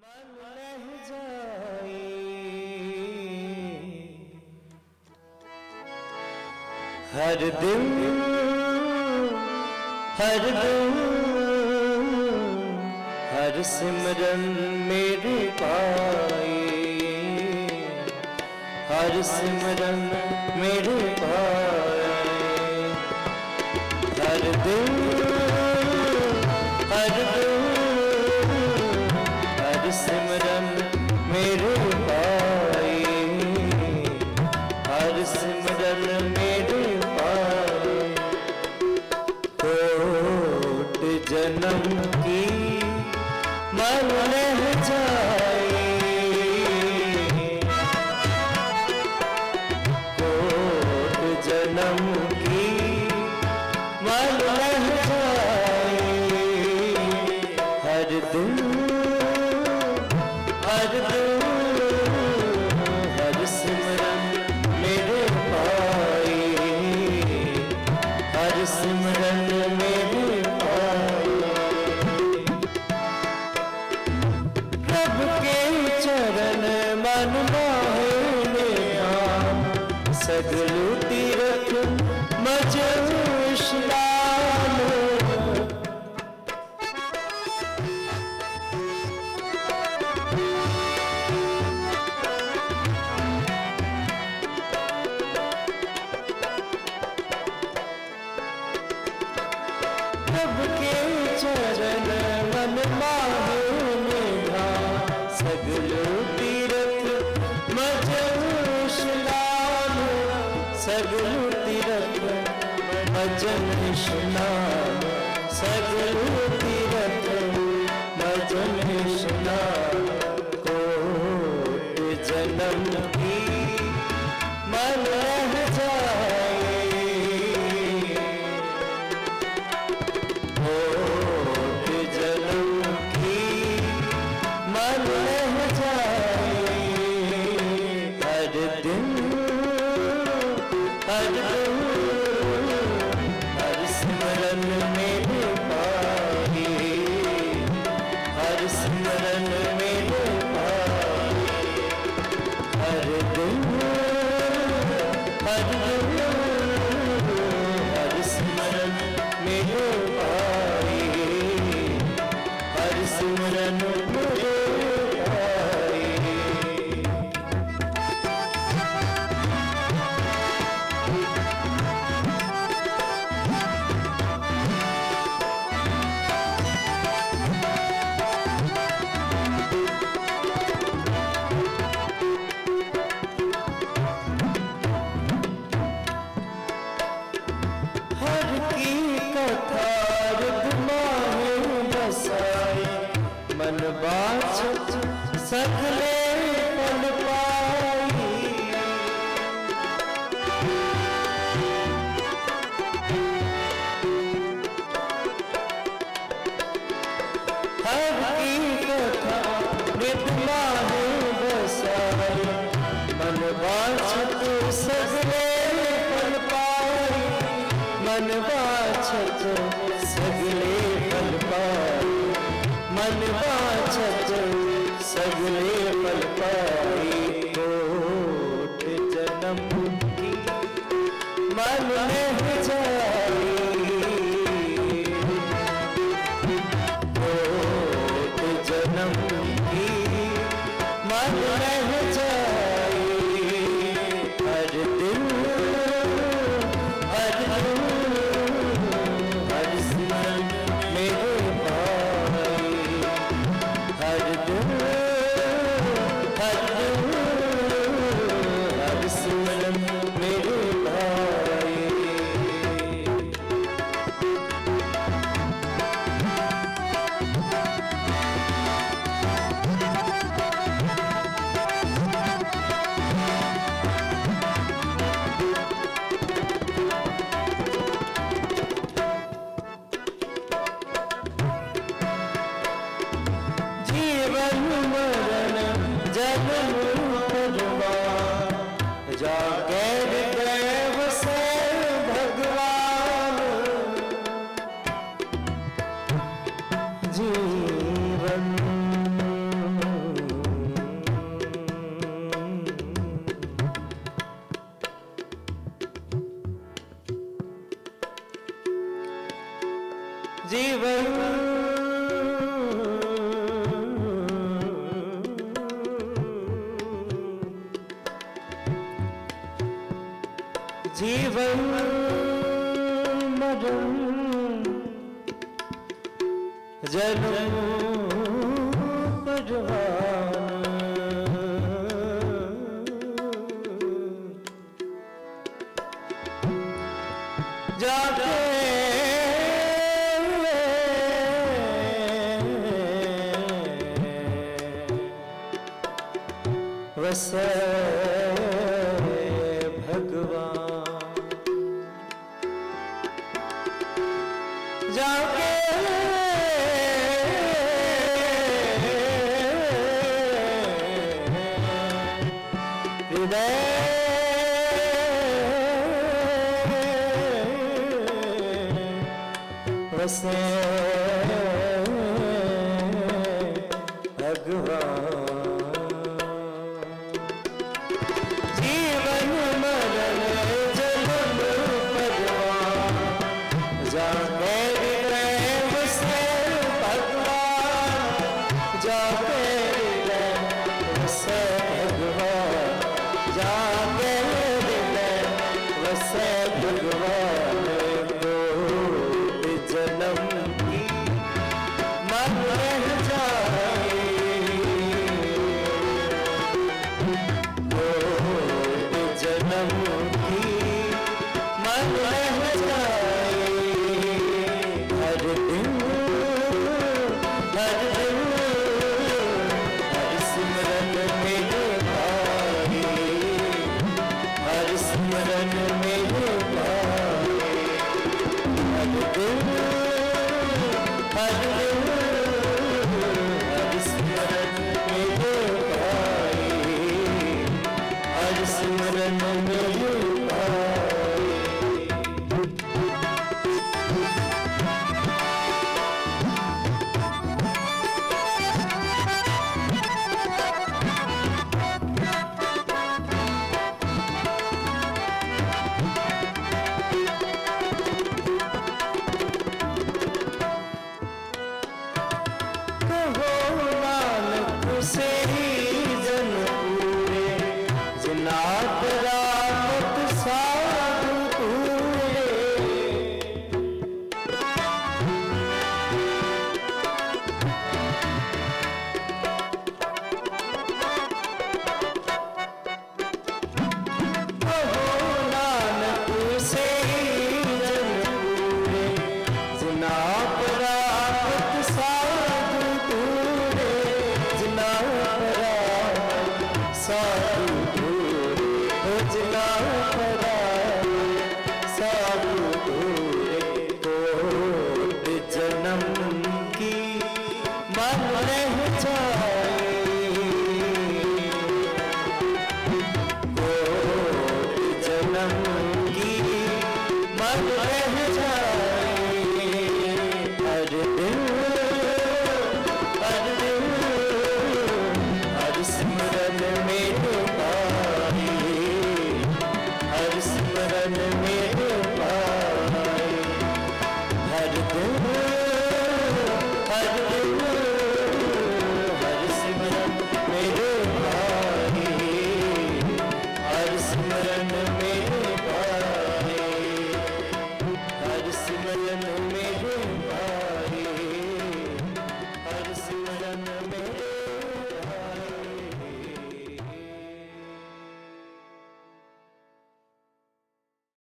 मन लह जाए हर दिन हर दिन हर सिमरन मेरे पाए, हर सिमरन मेरे पाए, हर दिन हर दिन हर सिमरन मेरे पाए, हर सिमरन मेरे पाए। कोट जन्म की मन लह जाए, कोट जन्म की मन लह जाए, हर दिन हर दिन हर सिमरन मेरे पाए, हर सिमरन मेरे पाए। प्रभु के चरण मन माहे नेहा, सगलु तीरथ मजनु स्नान। प्रभु के चरण मन माहे नेहा, सगलु तीरथ मजनु स्नान, सगलु तीरथ मजनु स्नान, सगलु तीरथ मजनु स्नान। कोट जन्म की मन लह जाए, कोट जन्म की मन लह जाए, हर दिन हर दिन हर सिमरन मेरे पाए, हर सिमरन मेरे पाए, हर दिन हर दिन हर सिमरन मेरे पाए, हर सिमरन मेरे पाए। हर की कथा रुदमाहे बसाए, मन बाछत सगले पल पाई। हर की कथा रुदमाहे बसाए, मन बाछत सगले पल पाई, मन बाछत सगले पल पाए, मन बाछत सगले पल पाए। कोट जन्म की मन लह जाए, कोट जन्म की मन लह जाए, हर दिन हर दिन हर सिमरन मेरे पाए, हर दिन हर दिन हर सिमरन मेरे पाए। जीवन मरण जन्म परवान, जागैर दैव से भगवान। जीवन जीवन जीवन मरण जन्म परवान जाके वसे भगवान जाके हृदय वसे भगवान जीवन मरण जन्म परवान जाके हृदय वसे भगवान जाके हृदय वसे भगवान जाके हृदय वसे भगवान को जन्म की मन रह जाए जन्म की मन रह जाए हर दिन हर स्मरण मेरे भाई हर स्मरण मेरे भाई हर दिन